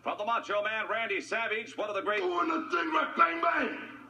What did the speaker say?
From the Macho Man Randy Savage, one of the great... Doing the thing right, bang, bang.